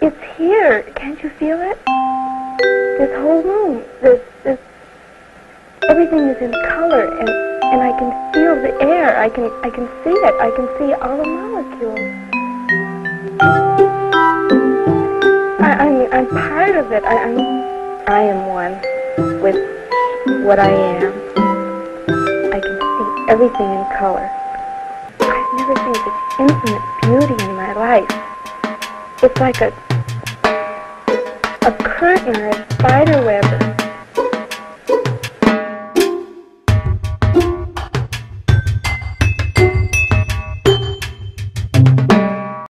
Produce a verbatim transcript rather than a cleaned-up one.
It's here. Can't you feel it? This whole room, this, this, everything is in color, and, and I can feel the air. I can, I can see it. I can see all the molecules. I, I'm, I'm part of it. I, I'm, I am one with what I am. I can see everything in color. I've never seen such infinite beauty in my life. It's like a, a curtain or a spider web